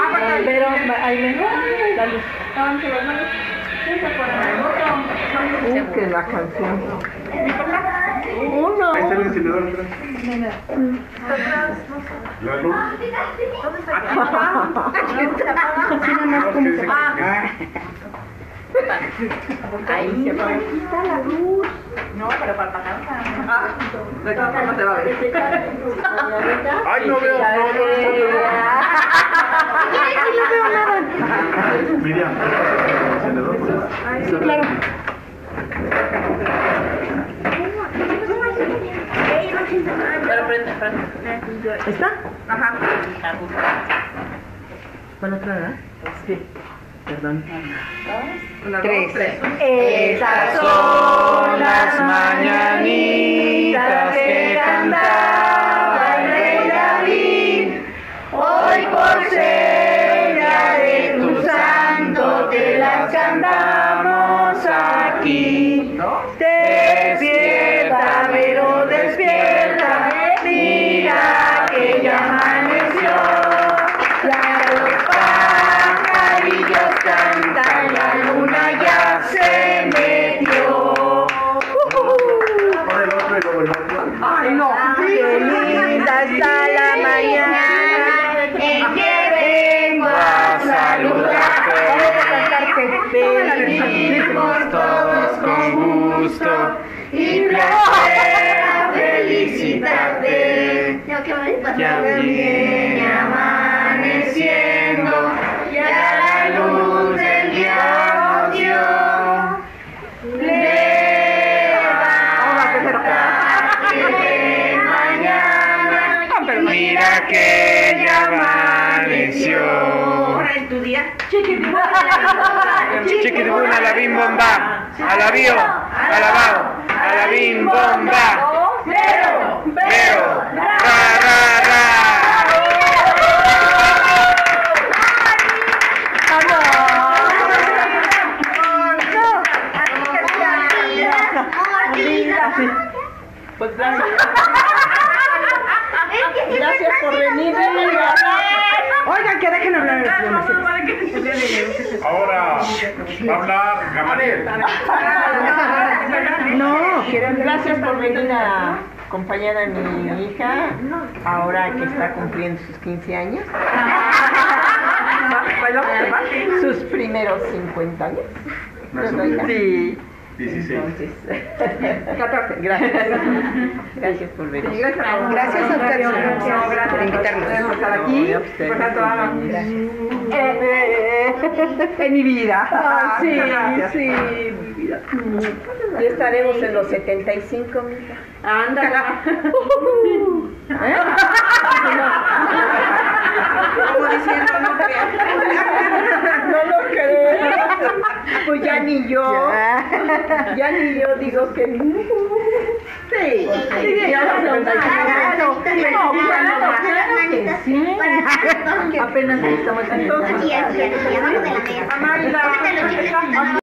Pero hay mejor la luz. Que la canción. Uno. Ahí está el encendedor atrás. La luz. Ahí se va. Aquí está la luz. No, pero para pagar. De todas formas se va a ver. Ay, no veo, no veo nada. Miriam, el encendedor. Sí, claro. Pero prende. ¿Está? Ajá. ¿Cuál otra, verdad? Sí. Perdón. Tres. Esas son las mañanitas que cantaba el rey David. Hoy por ser día de tu santo te las cantamos aquí. Despierta, pero despierta, mira que ya amaneció. Ya los pajarillos cantan, la luna ya se metió. Pon el otro y luego el otro. ¡Ay, no! ¡Qué linda está la mañana en que vengo a saludarte! Venimos todos con gusto y placer a felicitarte. Ya viene amaneciendo, ya la luz del día nos dio. Mira que ya amaneció. Chiquitibuna, a la bim bomba, a la bio, a la bao, a la bim bomba. Veo, ra, ra, ra. Pues gracias. Gracias por venir. Oigan, que dejen hablar el Ahora va a hablar Gamaliel. No, gracias por venir a acompañar a mi hija, ahora que está cumpliendo sus 15 años. Sus primeros 50 años. Sí. 16. Entonces, 14. Gracias. Gracias por venir. Gracias a ustedes por invitarnos. Por estar aquí. En mi vida. Sí, sí, mi vida. Y estaremos en los 75, mija. Ándale. Como diciendo, no creo. No lo creo. Pues ya ni yo. Ya ni yo digo que no. Sí. Ya los 75. Apenas estamos entonces. Aquí, aquí, aquí, abajo de la mesa. Amanda.